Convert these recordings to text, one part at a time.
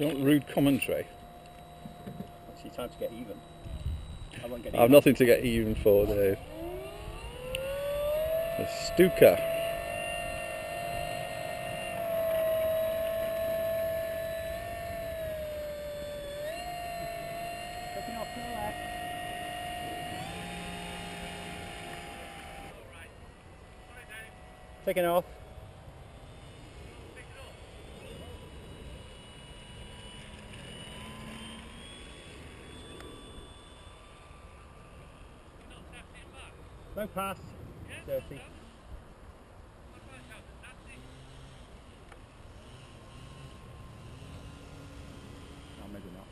You want rude commentary? Actually, time to get even. I won't get even. I've nothing to get even for, Dave. The Stuka. Taking off to the left. Taking off. No pass. Dirty. Oh, maybe not.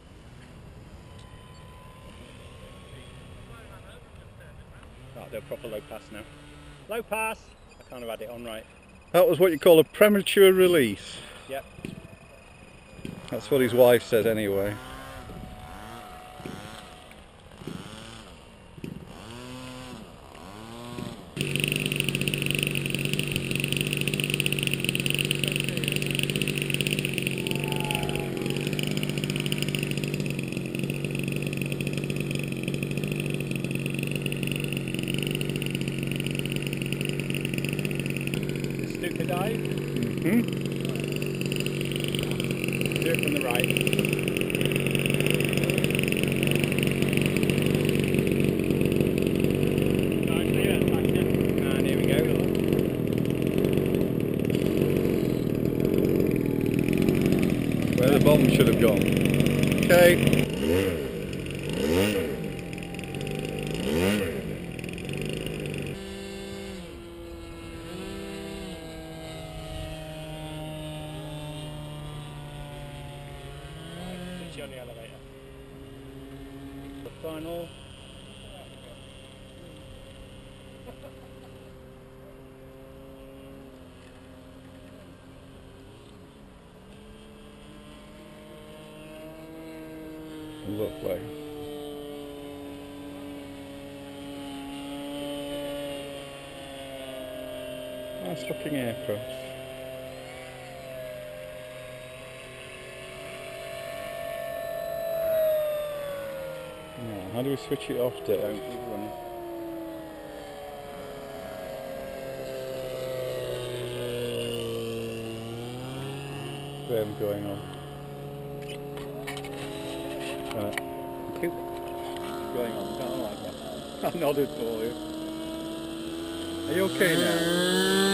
Right, do proper low pass now. Low pass! I kind of had it on right. That was what you call a premature release. Yep. That's what his wife says anyway. Stuka dive. Mm-hmm. Do it from the right. And here we go. Where the bomb should have gone. Okay. On the elevator. The final. Lovely. Nice looking aircraft. How do we switch it off, Dave? Don't keep running. Graham going on. Right. Thank you. Going on, don't like that. I nodded for you. Are you okay now?